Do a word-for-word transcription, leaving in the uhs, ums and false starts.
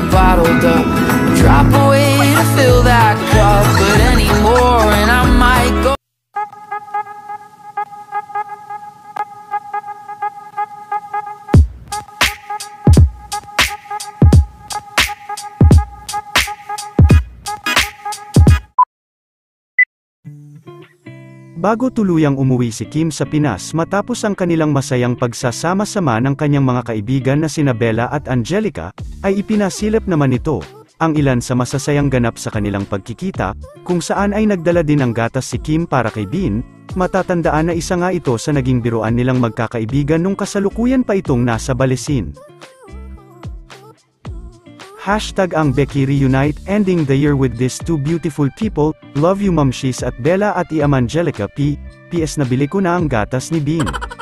bottled up. Drop away to fill that cup, but anymore and I might go. Bago tuluyang umuwi si Kim sa Pinas matapos ang kanilang masayang pagsasama-sama ng kanyang mga kaibigan na sina Bella at Angelica, ay ipinasilip naman ito ang ilan sa masasayang ganap sa kanilang pagkikita, kung saan ay nagdala din ng gatas si Kim para kay Bin. Matatandaan na isa nga ito sa naging biruan nilang magkakaibigan nung kasalukuyan pa itong nasa Balesin. Hashtag ang Becky Reunite, ending the year with these two beautiful people. Love you Mamshis at Bella at Iam Angelica. P. P S Nabili ko na ang gatas ni Bin.